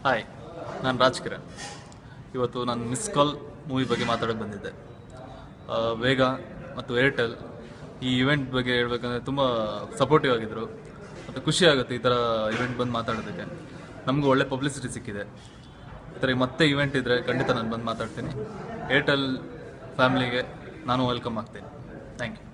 Hi, ನಾನು ರಾಜ್ಕಿರಣ್. ಇವತ್ತು ನಾನು ಮಿಸ್ ಕಾಲ್ ಮೂವಿ ಬಗ್ಗೆ ಮಾತಾಡೋಕ್ಕೆ ಬಂದಿದ್ದೆ. ವೇಗ ಮತ್ತು ಏರ್ಟೆಲ್ ಈ ಇವೆಂಟ್ ಬಗ್ಗೆ ಹೇಳ್ಬೇಕಂದ್ರೆ ತುಂಬ ಸಪೋರ್ಟಿವ್ ಆಗಿದ್ದರು ಮತ್ತು ಖುಷಿ ಆಗುತ್ತೆ ಈ ಥರ ಇವೆಂಟ್ ಬಂದು ಮಾತಾಡೋದಕ್ಕೆ. ನಮಗೂ ಒಳ್ಳೆ ಪಬ್ಲಿಸಿಟಿ ಸಿಕ್ಕಿದೆ. ಈ ಥರ ಮತ್ತೆ ಇವೆಂಟ್ ಇದ್ದರೆ ಖಂಡಿತ ನಾನು ಬಂದು ಮಾತಾಡ್ತೀನಿ. ಏರ್ಟೆಲ್ ಫ್ಯಾಮ್ಲಿಗೆ ನಾನು ವೆಲ್ಕಮ್ ಆಗ್ತೀನಿ. Thank you.